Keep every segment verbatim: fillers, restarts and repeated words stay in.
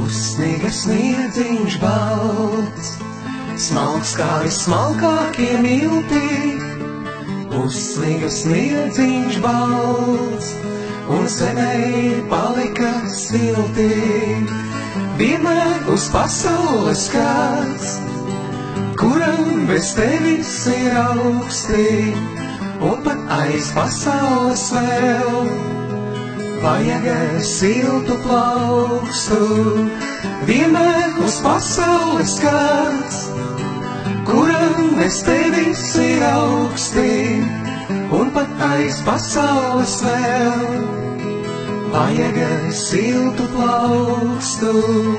Sniega sniedziņš balts, smalks kā vismalkākie milti. Uzsniga sniedziņš balts, un zemē palika silti. Vienmēr uz pasaules kāds, kuram bez tevis ir augsti, un pat aiz pasaules vēl vajag siltu plaukstu. Vienmēr uz pasaules kāds, kuram bez tevis ir augsti, un pat aiz pasaules vēl vajag siltu plaukstu.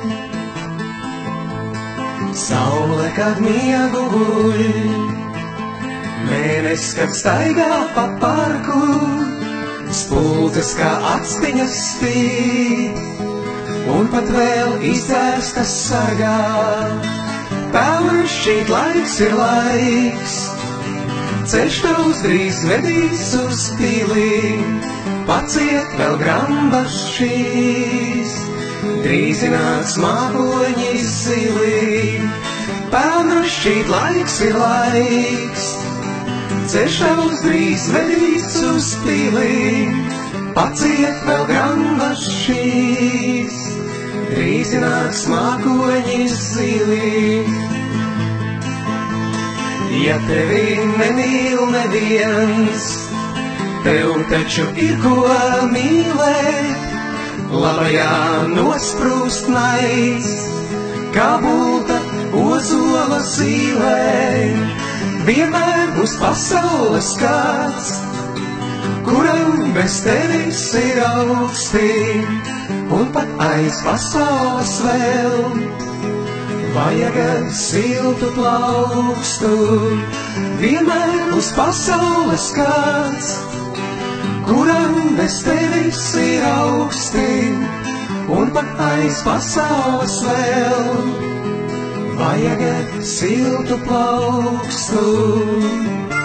Saule, kad miegu guļ, mēnesis, kad staigā pa parku, spuldzes kā actiņas spīd, un pat vēl izdzēstas sagā. Pelnu šķīt laiks ir laiks, ceļš tavs drīz vedīs uz pili, paciet vēl grambas šīs, drīz nāks mākoņi zili. Pelnu šķīt laiks ir laiks, ceļš tavs drīz vedīs uz pili, paciet vēl grambas šīs, drīz nāks mākoņi zili. Ja tevi nemīl neviens, tev taču ir ko mīlēt. Labajā nosprūst naids, kā bulta ozola zīlē. Vienmēr būs pasaules kāds, kuram bez tevis ir augsti, un pat aiz pasaules vēl vajag siltu plaukstu. Vienmēr uz pasaules kāds, kuram bez tevis ir augsti, un pat aiz pasaules vēl vajag siltu plaukstu.